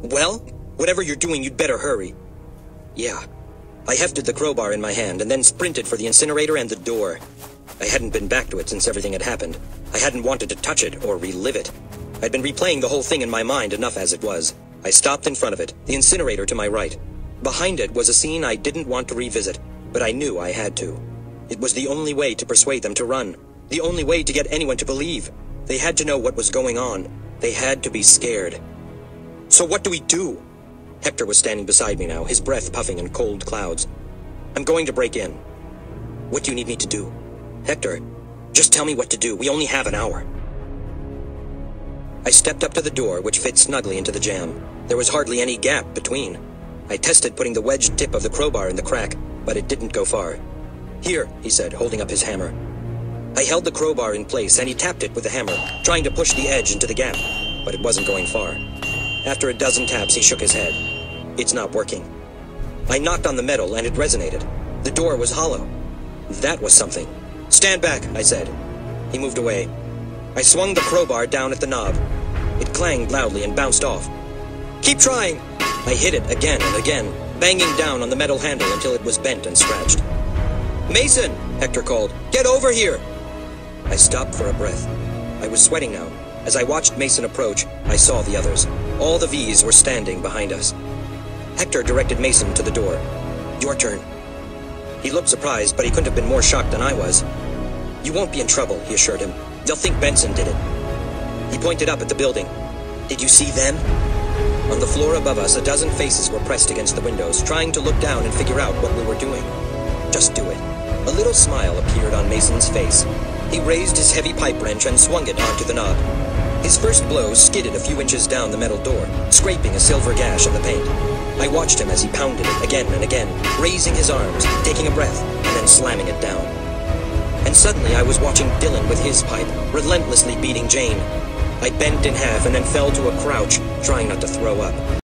Well, whatever you're doing, you'd better hurry. Yeah. I hefted the crowbar in my hand and then sprinted for the incinerator and the door. I hadn't been back to it since everything had happened. I hadn't wanted to touch it or relive it. I'd been replaying the whole thing in my mind enough as it was. I stopped in front of it, the incinerator to my right. Behind it was a scene I didn't want to revisit, but I knew I had to. It was the only way to persuade them to run. The only way to get anyone to believe. They had to know what was going on. They had to be scared. So what do we do? Hector was standing beside me now, his breath puffing in cold clouds. I'm going to break in. What do you need me to do? Hector, just tell me what to do. We only have an hour. I stepped up to the door, which fit snugly into the jamb. There was hardly any gap between. I tested putting the wedged tip of the crowbar in the crack, but it didn't go far. Here, he said, holding up his hammer. I held the crowbar in place, and he tapped it with the hammer, trying to push the edge into the gap, but it wasn't going far. After a dozen taps, he shook his head. It's not working. I knocked on the metal, and it resonated. The door was hollow. That was something. Stand back, I said. He moved away. I swung the crowbar down at the knob. It clanged loudly and bounced off. Keep trying! I hit it again and again, banging down on the metal handle until it was bent and scratched. Mason! Hector called. Get over here! I stopped for a breath. I was sweating now. As I watched Mason approach, I saw the others. All the V's were standing behind us. Hector directed Mason to the door. Your turn. He looked surprised, but he couldn't have been more shocked than I was. You won't be in trouble, he assured him. They'll think Benson did it. He pointed up at the building. Did you see them? On the floor above us, a dozen faces were pressed against the windows, trying to look down and figure out what we were doing. Just do it. A little smile appeared on Mason's face. He raised his heavy pipe wrench and swung it onto the knob. His first blow skidded a few inches down the metal door, scraping a silver gash in the paint. I watched him as he pounded it again and again, raising his arms, taking a breath, and then slamming it down. And suddenly I was watching Dylan with his pipe, relentlessly beating Jane. I bent in half and then fell to a crouch, trying not to throw up.